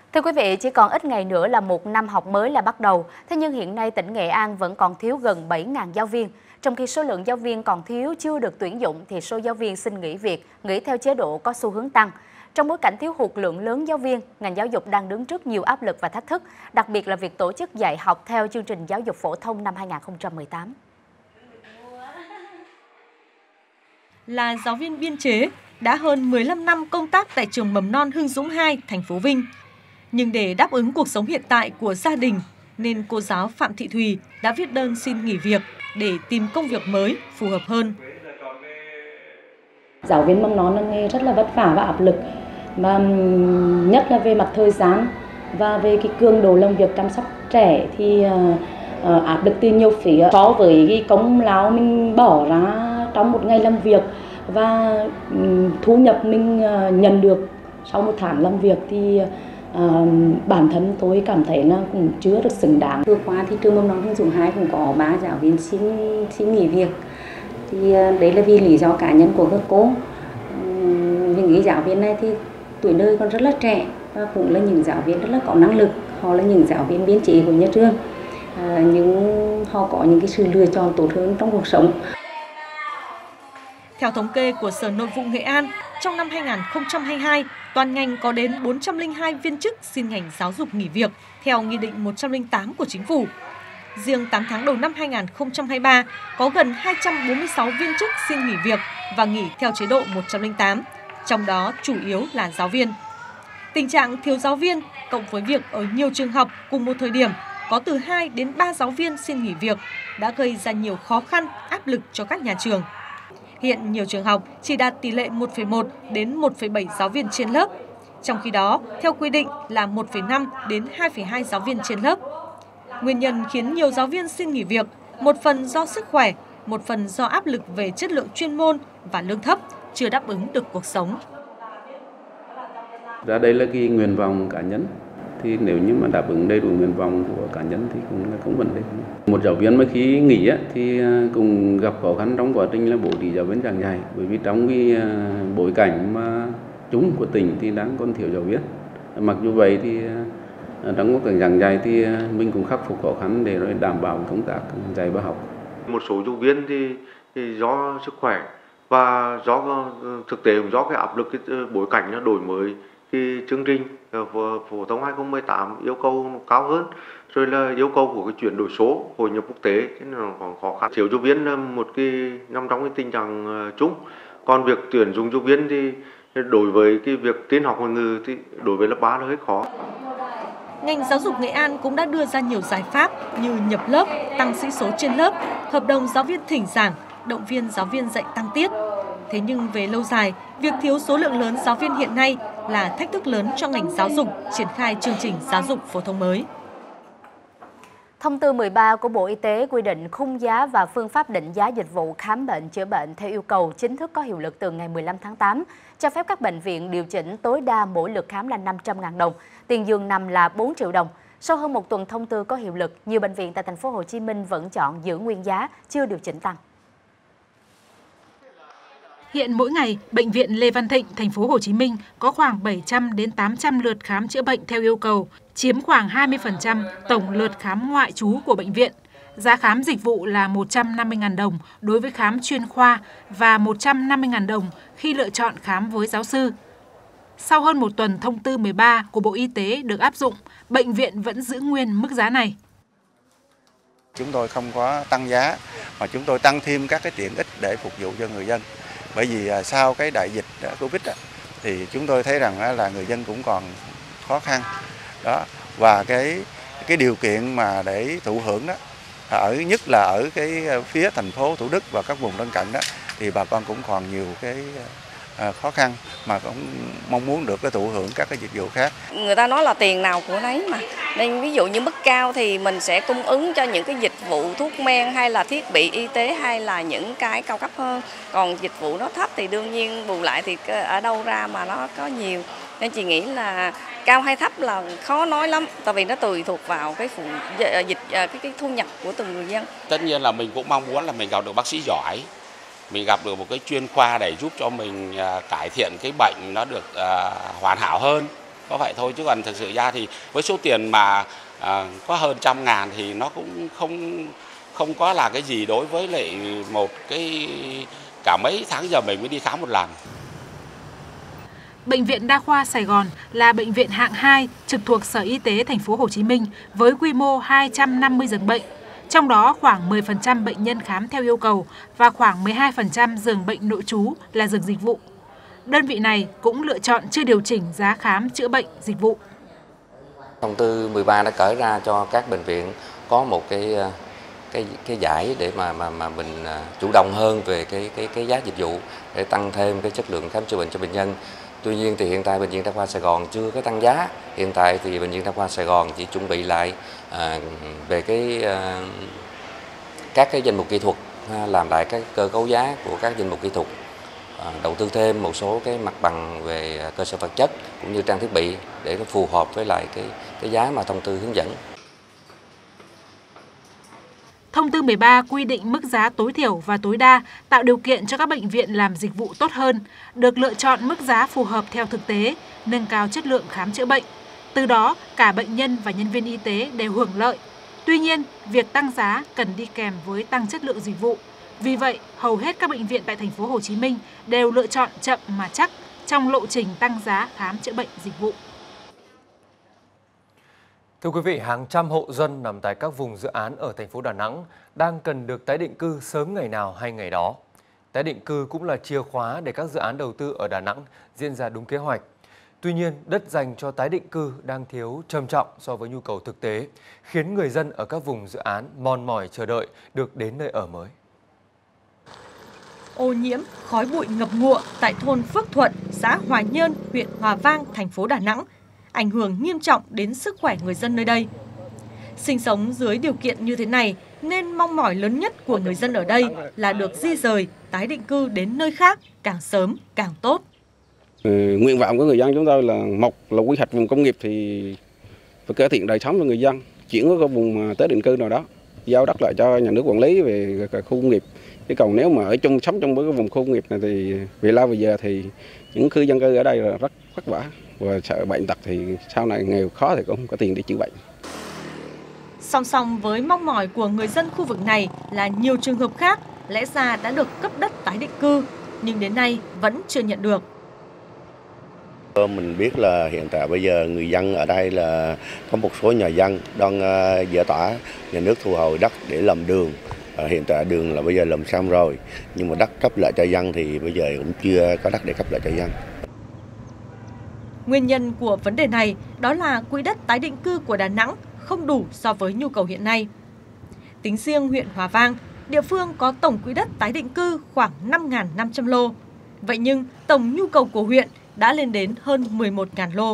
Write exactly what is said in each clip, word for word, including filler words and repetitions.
Thưa quý vị, chỉ còn ít ngày nữa là một năm học mới là bắt đầu. Thế nhưng hiện nay tỉnh Nghệ An vẫn còn thiếu gần bảy nghìn giáo viên. Trong khi số lượng giáo viên còn thiếu chưa được tuyển dụng thì số giáo viên xin nghỉ việc, nghỉ theo chế độ có xu hướng tăng. Trong bối cảnh thiếu hụt lượng lớn giáo viên, ngành giáo dục đang đứng trước nhiều áp lực và thách thức, đặc biệt là việc tổ chức dạy học theo chương trình giáo dục phổ thông năm hai nghìn không trăm mười tám. Là giáo viên biên chế, đã hơn mười lăm năm công tác tại trường mầm non Hưng Dũng hai, thành phố Vinh. Nhưng để đáp ứng cuộc sống hiện tại của gia đình, nên cô giáo Phạm Thị Thùy đã viết đơn xin nghỉ việc để tìm công việc mới phù hợp hơn. Giáo viên mầm non là nghề rất là vất vả và áp lực, và nhất là về mặt thời gian và về cái cường độ làm việc chăm sóc trẻ thì uh, áp lực từ nhiều phía so với cái công lao mình bỏ ra trong một ngày làm việc và um, thu nhập mình uh, nhận được sau một tháng làm việc thì À, bản thân tôi cảm thấy là cũng chưa được xứng đáng. Vừa qua thì trường mầm non Hưng Dũng hai cũng có ba giáo viên xin xin nghỉ việc. Thì đấy là vì lý do cá nhân của các cô. Những cái giáo viên này thì tuổi đời còn rất là trẻ và cũng là những giáo viên rất là có năng lực. Họ là những giáo viên biên chế của nhà trường, à, nhưng họ có những cái sự lựa chọn tốt hơn trong cuộc sống. Theo thống kê của Sở Nội vụ Nghệ An, trong năm hai nghìn không trăm hai mươi hai, toàn ngành có đến bốn trăm lẻ hai viên chức xin ngành giáo dục nghỉ việc theo Nghị định một trăm lẻ tám của Chính phủ. Riêng tám tháng đầu năm hai nghìn không trăm hai mươi ba, có gần hai trăm bốn mươi sáu viên chức xin nghỉ việc và nghỉ theo chế độ một trăm lẻ tám, trong đó chủ yếu là giáo viên. Tình trạng thiếu giáo viên cộng với việc ở nhiều trường học cùng một thời điểm có từ hai đến ba giáo viên xin nghỉ việc đã gây ra nhiều khó khăn, áp lực cho các nhà trường. Hiện nhiều trường học chỉ đạt tỷ lệ một phẩy một đến một phẩy bảy giáo viên trên lớp. Trong khi đó, theo quy định là một phẩy năm đến hai phẩy hai giáo viên trên lớp. Nguyên nhân khiến nhiều giáo viên xin nghỉ việc, một phần do sức khỏe, một phần do áp lực về chất lượng chuyên môn và lương thấp, chưa đáp ứng được cuộc sống. Ra đây là cái nguyện vọng cá nhân. Thì nếu như mà đáp ứng đầy đủ nguyện vọng của cá nhân thì cũng là không vấn đề. Một giáo viên mà khi nghỉ á, thì cũng gặp khó khăn trong quá trình là bố trí giáo viên giảng dạy, bởi vì trong cái bối cảnh mà chung của tỉnh thì đang còn thiếu giáo viên. Mặc dù vậy thì trong quá trình giảng dạy thì mình cũng khắc phục khó khăn để rồi đảm bảo công tác dạy và học. Một số giáo viên thì, thì do sức khỏe và do thực tế cũng do cái áp lực cái bối cảnh nó đổi mới cái chương trình phổ thông hai nghìn không trăm mười tám yêu cầu cao hơn, rồi là yêu cầu của cái chuyển đổi số, hội nhập quốc tế nên là còn khó khăn. Thiếu giáo viên là một cái nằm trong cái tình trạng chung. Còn việc tuyển dụng giáo viên thì đối với cái việc tin học ngoại ngữ thì đối với lớp ba là hơi khó. Ngành giáo dục Nghệ An cũng đã đưa ra nhiều giải pháp như nhập lớp, tăng sĩ số trên lớp, hợp đồng giáo viên thỉnh giảng, động viên giáo viên dạy tăng tiết. Thế nhưng về lâu dài, việc thiếu số lượng lớn giáo viên hiện nay là thách thức lớn cho ngành giáo dục triển khai chương trình giáo dục phổ thông mới. Thông tư mười ba của Bộ Y tế quy định khung giá và phương pháp định giá dịch vụ khám bệnh chữa bệnh theo yêu cầu chính thức có hiệu lực từ ngày mười lăm tháng tám, cho phép các bệnh viện điều chỉnh tối đa mỗi lượt khám là năm trăm nghìn đồng, tiền giường nằm là bốn triệu đồng. Sau hơn một tuần thông tư có hiệu lực, nhiều bệnh viện tại thành phố Hồ Chí Minh vẫn chọn giữ nguyên giá, chưa điều chỉnh tăng. Hiện mỗi ngày, bệnh viện Lê Văn Thịnh, thành phố Hồ Chí Minh có khoảng bảy trăm đến tám trăm lượt khám chữa bệnh theo yêu cầu, chiếm khoảng hai mươi phần trăm tổng lượt khám ngoại trú của bệnh viện. Giá khám dịch vụ là một trăm năm mươi nghìn đồng đối với khám chuyên khoa và một trăm năm mươi nghìn đồng khi lựa chọn khám với giáo sư. Sau hơn một tuần thông tư mười ba của Bộ Y tế được áp dụng, bệnh viện vẫn giữ nguyên mức giá này. Chúng tôi không có tăng giá, mà chúng tôi tăng thêm các cái tiện ích để phục vụ cho người dân. Bởi vì sau cái đại dịch Covid thì chúng tôi thấy rằng là người dân cũng còn khó khăn đó, và cái cái điều kiện mà để thụ hưởng đó ở nhất là ở cái phía thành phố Thủ Đức và các vùng lân cận đó thì bà con cũng còn nhiều cái khó khăn mà cũng mong muốn được cái thụ hưởng các cái dịch vụ khác. Người ta nói là tiền nào của nấy mà, nên ví dụ như mức cao thì mình sẽ cung ứng cho những cái dịch vụ thuốc men hay là thiết bị y tế hay là những cái cao cấp hơn. Còn dịch vụ nó thấp thì đương nhiên bù lại thì ở đâu ra mà nó có nhiều. Nên chị nghĩ là cao hay thấp là khó nói lắm, tại vì nó tùy thuộc vào cái phụ dịch cái, cái thu nhập của từng người dân. Tất nhiên là mình cũng mong muốn là mình gặp được bác sĩ giỏi, mình gặp được một cái chuyên khoa để giúp cho mình cải thiện cái bệnh nó được hoàn hảo hơn. có vậy thôi, chứ còn thực sự ra thì với số tiền mà à, có hơn trăm ngàn thì nó cũng không không có là cái gì đối với lại một cái cả mấy tháng giờ mình mới đi khám một lần. Bệnh viện Đa khoa Sài Gòn là bệnh viện hạng hai trực thuộc Sở Y tế Thành phố Hồ Chí Minh với quy mô hai trăm năm mươi giường bệnh. Trong đó khoảng mười phần trăm bệnh nhân khám theo yêu cầu và khoảng mười hai phần trăm giường bệnh nội trú là giường dịch vụ. Đơn vị này cũng lựa chọn chưa điều chỉnh giá khám chữa bệnh dịch vụ. Thông tư mười ba đã cởi ra cho các bệnh viện có một cái cái cái giải để mà mà mà mình chủ động hơn về cái cái cái giá dịch vụ để tăng thêm cái chất lượng khám chữa bệnh cho bệnh nhân. Tuy nhiên thì hiện tại Bệnh viện Đa khoa Sài Gòn chưa có tăng giá. Hiện tại thì Bệnh viện Đa khoa Sài Gòn chỉ chuẩn bị lại à, về cái à, các cái danh mục kỹ thuật, à, làm lại các cơ cấu giá của các danh mục kỹ thuật, à, đầu tư thêm một số cái mặt bằng về cơ sở vật chất cũng như trang thiết bị để nó phù hợp với lại cái cái giá mà thông tư hướng dẫn. Thông tư mười ba quy định mức giá tối thiểu và tối đa, tạo điều kiện cho các bệnh viện làm dịch vụ tốt hơn, được lựa chọn mức giá phù hợp theo thực tế, nâng cao chất lượng khám chữa bệnh. Từ đó, cả bệnh nhân và nhân viên y tế đều hưởng lợi. Tuy nhiên, việc tăng giá cần đi kèm với tăng chất lượng dịch vụ. Vì vậy, hầu hết các bệnh viện tại Thành phố Hồ Chí Minh đều lựa chọn chậm mà chắc trong lộ trình tăng giá khám chữa bệnh dịch vụ. Thưa quý vị, hàng trăm hộ dân nằm tại các vùng dự án ở thành phố Đà Nẵng đang cần được tái định cư sớm ngày nào hay ngày đó. Tái định cư cũng là chìa khóa để các dự án đầu tư ở Đà Nẵng diễn ra đúng kế hoạch. Tuy nhiên, đất dành cho tái định cư đang thiếu trầm trọng so với nhu cầu thực tế, khiến người dân ở các vùng dự án mòn mỏi chờ đợi được đến nơi ở mới. Ô nhiễm, khói bụi ngập ngụa tại thôn Phước Thuận, xã Hòa Nhơn, huyện Hòa Vang, thành phố Đà Nẵng, ảnh hưởng nghiêm trọng đến sức khỏe người dân nơi đây. Sinh sống dưới điều kiện như thế này nên mong mỏi lớn nhất của người dân ở đây là được di rời, tái định cư đến nơi khác càng sớm càng tốt. Ừ, nguyện vọng của người dân chúng tôi là một là quy hoạch vùng công nghiệp thì phải cải thiện đời sống cho người dân, chuyển cái vùng tái định cư nào đó, giao đất lại cho nhà nước quản lý về khu công nghiệp. Chứ còn nếu mà ở chung sống trong cái vùng khu công nghiệp này thì về lâu về giờ thì những cư dân cư ở đây là rất vất vả và sợ bệnh tật thì sau này nghèo khó thì cũng không có tiền để chữa bệnh. Song song với mong mỏi của người dân khu vực này là nhiều trường hợp khác lẽ ra đã được cấp đất tái định cư nhưng đến nay vẫn chưa nhận được. Mình biết là hiện tại bây giờ người dân ở đây là có một số nhà dân đang giải tỏa, nhà nước thu hồi đất để làm đường. Hiện tại đường là bây giờ làm xong rồi, nhưng mà đất cấp lại cho dân thì bây giờ cũng chưa có đất để cấp lại cho dân. Nguyên nhân của vấn đề này đó là quỹ đất tái định cư của Đà Nẵng không đủ so với nhu cầu hiện nay. Tính riêng huyện Hòa Vang, địa phương có tổng quỹ đất tái định cư khoảng năm nghìn năm trăm lô. Vậy nhưng tổng nhu cầu của huyện đã lên đến hơn mười một nghìn lô.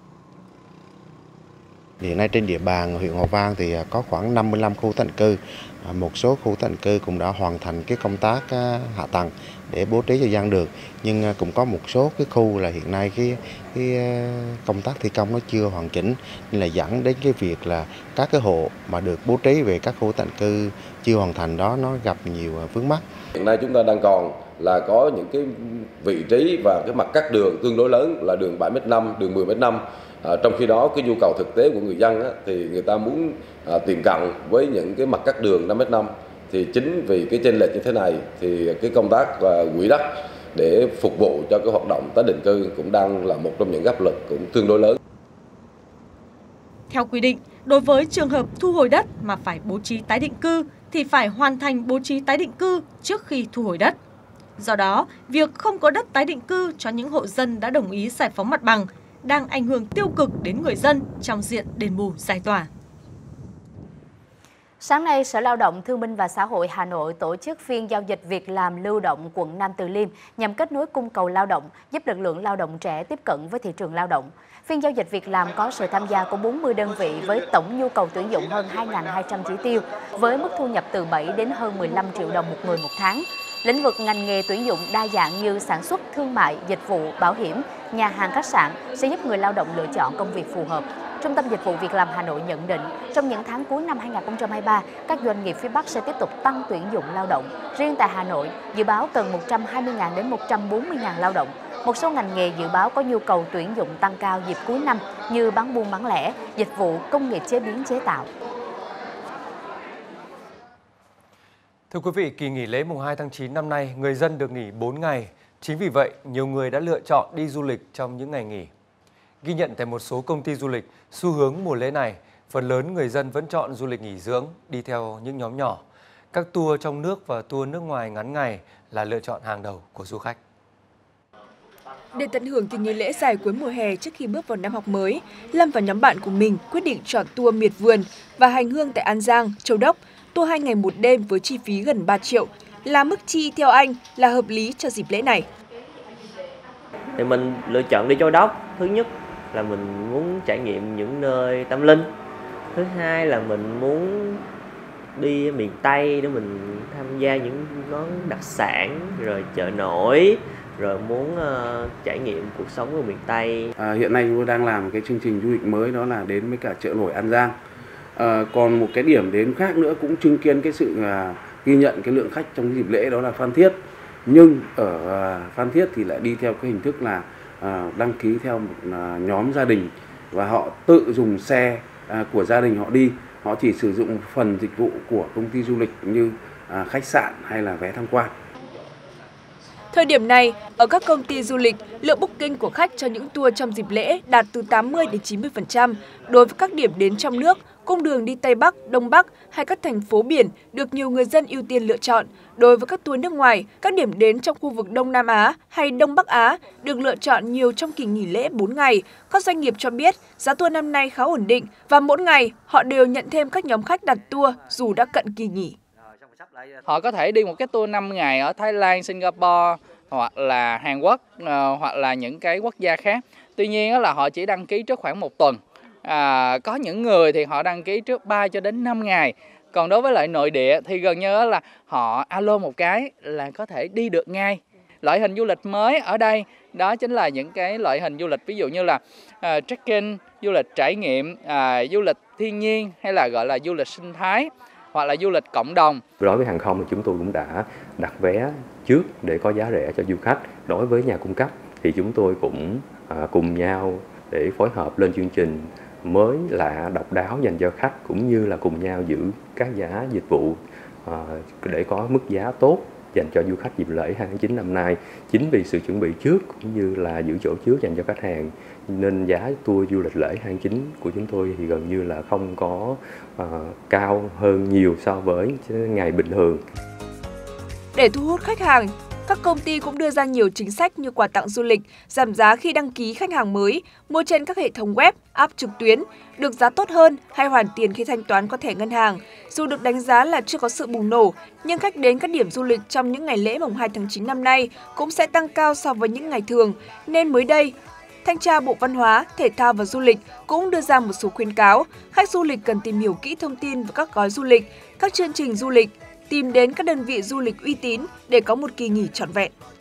Hiện nay trên địa bàn huyện Hòa Vang thì có khoảng năm mươi lăm khu tái định cư. Một số khu tái định cư cũng đã hoàn thành cái công tác hạ tầng để bố trí cho dân được, nhưng cũng có một số cái khu là hiện nay cái cái công tác thi công nó chưa hoàn chỉnh nên là dẫn đến cái việc là các cái hộ mà được bố trí về các khu tái định cư chưa hoàn thành đó nó gặp nhiều vướng mắc. Hiện nay chúng ta đang còn là có những cái vị trí và cái mặt cắt đường tương đối lớn là đường bảy mét năm, đường mười mét năm. À, trong khi đó cái nhu cầu thực tế của người dân á, thì người ta muốn à, tiệm cận với những cái mặt cắt đường năm mét năm, thì chính vì cái chênh lệch như thế này thì cái công tác và quỹ đất để phục vụ cho cái hoạt động tái định cư cũng đang là một trong những áp lực cũng tương đối lớn. Theo quy định, đối với trường hợp thu hồi đất mà phải bố trí tái định cư thì phải hoàn thành bố trí tái định cư trước khi thu hồi đất. Do đó, việc không có đất tái định cư cho những hộ dân đã đồng ý giải phóng mặt bằng đang ảnh hưởng tiêu cực đến người dân trong diện đền bù giải tỏa. Sáng nay, Sở Lao động Thương binh và Xã hội Hà Nội tổ chức phiên giao dịch việc làm lưu động quận Nam Từ Liêm nhằm kết nối cung cầu lao động, giúp lực lượng lao động trẻ tiếp cận với thị trường lao động. Phiên giao dịch việc làm có sự tham gia của bốn mươi đơn vị với tổng nhu cầu tuyển dụng hơn hai nghìn hai trăm chỉ tiêu, với mức thu nhập từ bảy đến hơn mười lăm triệu đồng một người một tháng. Lĩnh vực ngành nghề tuyển dụng đa dạng như sản xuất, thương mại, dịch vụ, bảo hiểm, nhà hàng, khách sạn sẽ giúp người lao động lựa chọn công việc phù hợp. Trung tâm Dịch vụ Việc làm Hà Nội nhận định, trong những tháng cuối năm hai nghìn không trăm hai mươi ba, các doanh nghiệp phía Bắc sẽ tiếp tục tăng tuyển dụng lao động. Riêng tại Hà Nội, dự báo cần một trăm hai mươi nghìn đến một trăm bốn mươi nghìn lao động. một số ngành nghề dự báo có nhu cầu tuyển dụng tăng cao dịp cuối năm như bán buôn bán lẻ, dịch vụ, công nghiệp chế biến chế tạo. Thưa quý vị, kỳ nghỉ lễ mùng hai tháng chín năm nay, người dân được nghỉ bốn ngày. Chính vì vậy, nhiều người đã lựa chọn đi du lịch trong những ngày nghỉ. Ghi nhận tại một số công ty du lịch, xu hướng mùa lễ này, phần lớn người dân vẫn chọn du lịch nghỉ dưỡng, đi theo những nhóm nhỏ. Các tour trong nước và tour nước ngoài ngắn ngày là lựa chọn hàng đầu của du khách. Để tận hưởng kỳ nghỉ lễ dài cuối mùa hè trước khi bước vào năm học mới, Lâm và nhóm bạn của mình quyết định chọn tour miệt vườn và hành hương tại An Giang, Châu Đốc. Tour hai ngày một đêm với chi phí gần ba triệu là mức chi theo anh là hợp lý cho dịp lễ này. Thì mình lựa chọn đi Châu Đốc. Thứ nhất là mình muốn trải nghiệm những nơi tâm linh. Thứ hai là mình muốn đi miền Tây để mình tham gia những món đặc sản, rồi chợ nổi, rồi muốn uh, trải nghiệm cuộc sống ở miền Tây. À, hiện nay chúng tôi đang làm cái chương trình du lịch mới, đó là đến với cả chợ nổi An Giang. À, còn một cái điểm đến khác nữa cũng chứng kiến cái sự uh, ghi nhận cái lượng khách trong dịp lễ, đó là Phan Thiết. Nhưng ở uh, Phan Thiết thì lại đi theo cái hình thức là uh, đăng ký theo một uh, nhóm gia đình và họ tự dùng xe uh, của gia đình họ đi. Họ chỉ sử dụng phần dịch vụ của công ty du lịch như uh, khách sạn hay là vé tham quan. Thời điểm này, ở các công ty du lịch, lượng booking của khách cho những tour trong dịp lễ đạt từ tám mươi đến chín mươi phần trăm. Đối với các điểm đến trong nước, cung đường đi Tây Bắc, Đông Bắc hay các thành phố biển được nhiều người dân ưu tiên lựa chọn. Đối với các tour nước ngoài, các điểm đến trong khu vực Đông Nam Á hay Đông Bắc Á được lựa chọn nhiều trong kỳ nghỉ lễ bốn ngày. Các doanh nghiệp cho biết giá tour năm nay khá ổn định và mỗi ngày họ đều nhận thêm các nhóm khách đặt tour dù đã cận kỳ nghỉ. Họ có thể đi một cái tour năm ngày ở Thái Lan, Singapore hoặc là Hàn Quốc hoặc là những cái quốc gia khác. Tuy nhiên là họ chỉ đăng ký trước khoảng một tuần. À, có những người thì họ đăng ký trước ba cho đến năm ngày. Còn đối với lại nội địa thì gần như là họ alo một cái là có thể đi được ngay. Loại hình du lịch mới ở đây đó chính là những cái loại hình du lịch ví dụ như là uh, trekking, du lịch trải nghiệm, uh, du lịch thiên nhiên hay là gọi là du lịch sinh thái hoặc là du lịch cộng đồng. Đối với hàng không thì chúng tôi cũng đã đặt vé trước để có giá rẻ cho du khách. Đối với nhà cung cấp thì chúng tôi cũng uh, cùng nhau để phối hợp lên chương trình mới lạ độc đáo dành cho khách, cũng như là cùng nhau giữ các giá dịch vụ uh, để có mức giá tốt dành cho du khách dịp lễ hai tháng chín năm nay. Chính vì sự chuẩn bị trước cũng như là giữ chỗ trước dành cho khách hàng nên giá tour du lịch lễ hai tháng chín của chúng tôi thì gần như là không có uh, cao hơn nhiều so với ngày bình thường. Để thu hút khách hàng, các công ty cũng đưa ra nhiều chính sách như quà tặng du lịch, giảm giá khi đăng ký khách hàng mới, mua trên các hệ thống web, app trực tuyến, được giá tốt hơn hay hoàn tiền khi thanh toán qua thẻ ngân hàng. Dù được đánh giá là chưa có sự bùng nổ, nhưng khách đến các điểm du lịch trong những ngày lễ mùng hai tháng chín năm nay cũng sẽ tăng cao so với những ngày thường. Nên mới đây, Thanh tra Bộ Văn hóa, Thể thao và Du lịch cũng đưa ra một số khuyến cáo. Khách du lịch cần tìm hiểu kỹ thông tin về các gói du lịch, các chương trình du lịch, tìm đến các đơn vị du lịch uy tín để có một kỳ nghỉ trọn vẹn.